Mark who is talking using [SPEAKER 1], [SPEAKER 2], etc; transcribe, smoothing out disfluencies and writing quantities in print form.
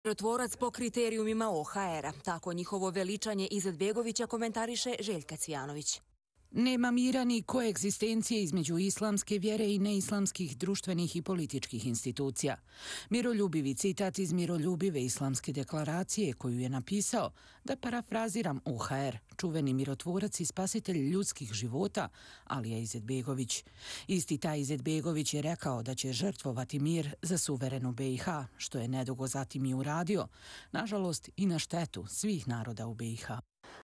[SPEAKER 1] Mirotvorac po kriterijumima OHR-a. Tako njihovo veličanje Izetbegovića komentariše Željka Cvijanović.
[SPEAKER 2] Nema mira ni koegzistencije između islamske vjere i neislamskih društvenih i političkih institucija. Miroljubivi citat iz miroljubive islamske deklaracije koju je napisao, da parafraziram OHR, čuveni mirotvorac i spasitelj ljudskih života, Alija Izetbegović. Isti taj Izetbegović je rekao da će žrtvovati mir za suverenu BiH, što je nedugo zatim i uradio, nažalost i na štetu svih naroda u BiH.